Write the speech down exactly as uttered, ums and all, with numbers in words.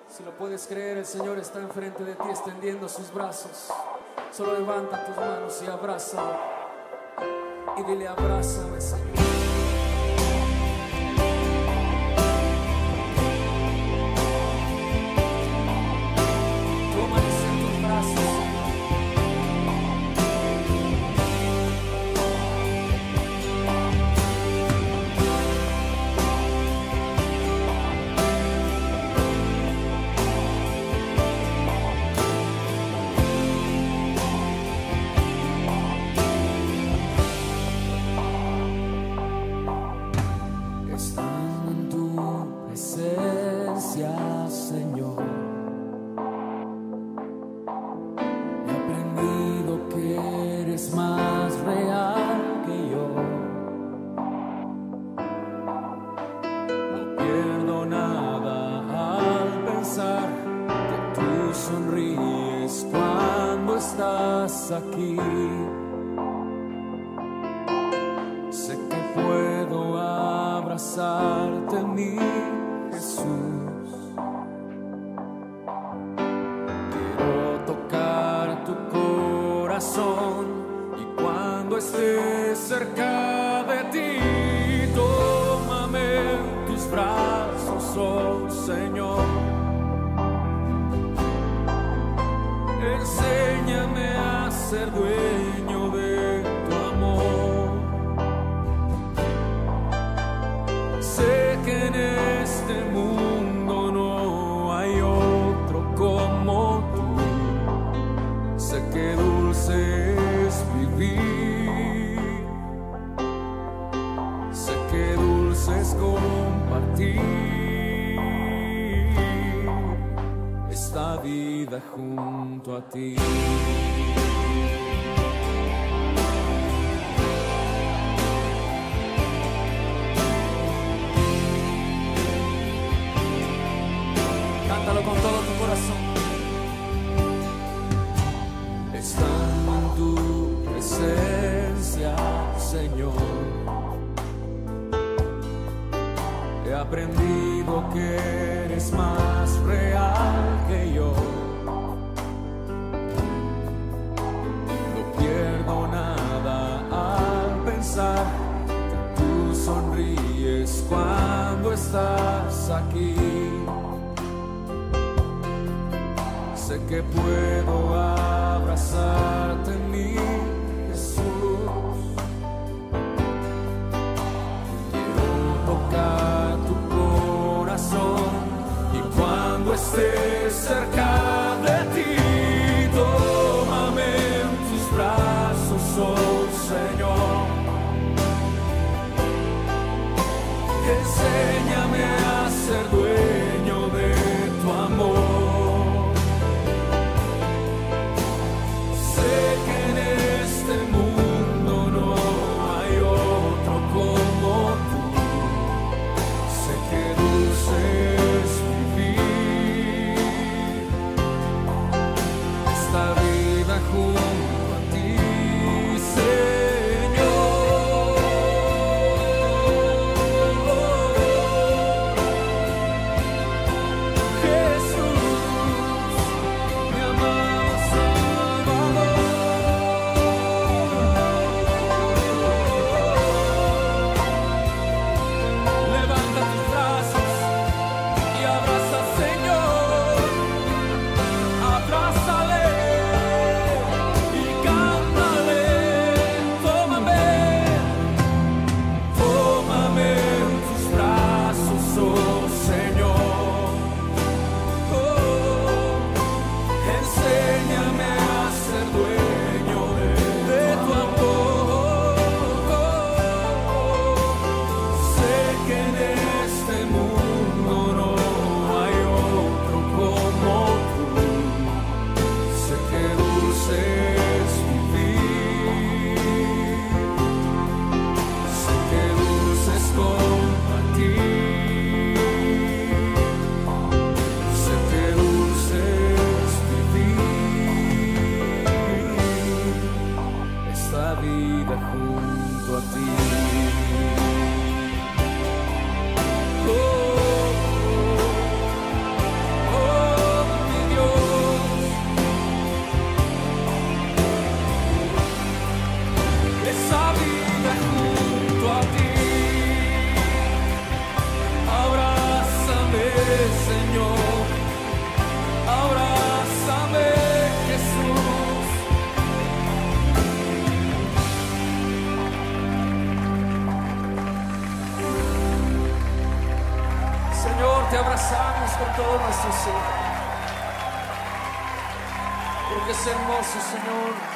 Si lo puedes creer, el Señor está enfrente de ti extendiendo sus brazos. Solo levanta tus manos y abrázalo. Y dile: abrázame, Señor. Tómales en tus brazos. Señor, he aprendido que eres más real que yo. No pierdo nada al pensar que tú sonríes cuando estás aquí. Sé que puedo abrazarte, mi Jesús. Y cuando estés cerca de ti, tómame en tus brazos, oh Señor. Enséñame a ser dueño de tu amor. Sé que en este mundo no hay otro como tú. Sé que dulce es vivir, sé que dulce es compartir esta vida junto a ti. Cántalo con todo tu corazón. Estando en tu presencia, Señor, he aprendido que eres más real que yo. No pierdo nada al pensar que tú sonríes cuando estás aquí. Sé que puedo abrazarte, mi Jesús. Quiero tocar tu corazón y cuando estés cerca de ti, tómame en tus brazos, oh Señor. Enséñame a ser dueño de tu amor. Oh, te abrazamos con todo nuestro ser, porque es hermoso, Señor.